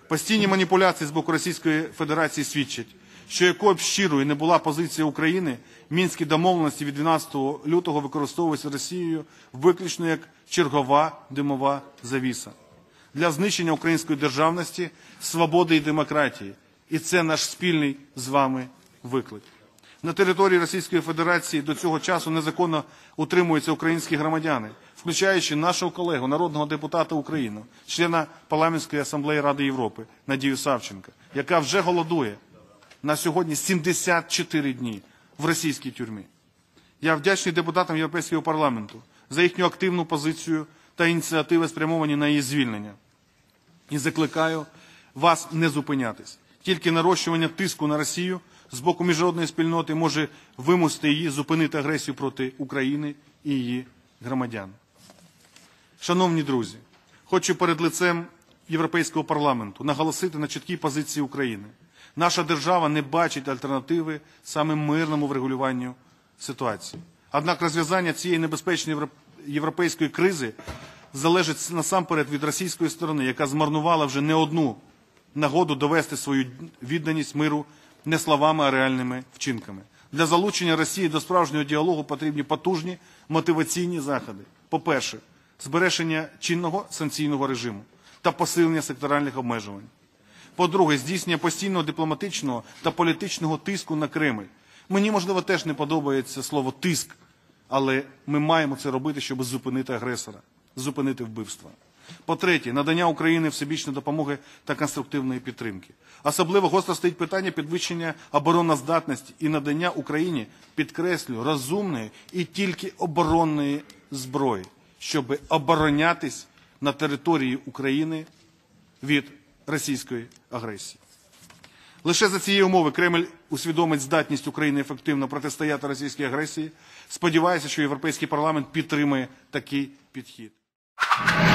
Постійні маніпуляції з боку Російської Федерації свідчать, що якою б щирою не була позиція України, Мінські домовленості від 12 лютого використовуються Росією виключно як чергова димова завіса для знищення української державності, свободи і демократії. І це наш спільний з вами виклик. На території Російської Федерації до цього часу незаконно утримуються українські громадяни, включаючи нашого колегу, народного депутата України, члена Парламентської асамблеї Ради Європи Надію Савченко, яка вже голодує на сьогодні 74 дні в російській тюрмі. Я вдячний депутатам Європейського парламенту за їхню активну позицію та ініціативи, спрямовані на її звільнення. І закликаю вас не зупинятись. Тільки нарощування тиску на Росію з боку міжнародної спільноти може вимусити її зупинити агресію проти України і її громадян. Шановні друзі, хочу перед лицем Європейського парламенту наголосити на чіткій позиції України. Наша держава не бачить альтернативи саме мирному врегулюванню ситуації. Однак розв'язання цієї небезпечної європейської кризи залежить насамперед від російської сторони, яка змарнувала вже не одну нагоду довести свою відданість миру не словами, а реальними вчинками. Для залучення Росії до справжнього діалогу потрібні потужні мотиваційні заходи. По-перше, збереження чинного санкційного режиму та посилення секторальних обмежувань. По-друге, здійснення постійного дипломатичного та політичного тиску на Кремль. Мені, можливо, теж не подобається слово «тиск», але ми маємо це робити, щоб зупинити агресора, зупинити вбивства. По-третє, надання Україні всебічної допомоги та конструктивної підтримки. Особливо гостро стоїть питання підвищення обороноздатності і надання Україні, підкреслюю, розумної і тільки оборонної зброї, щоб оборонятись на території України від російської агресії. Лише за цієї умови Кремль усвідомить здатність України ефективно протистояти російській агресії. Сподіваюся, що Європейський парламент підтримує такий підхід.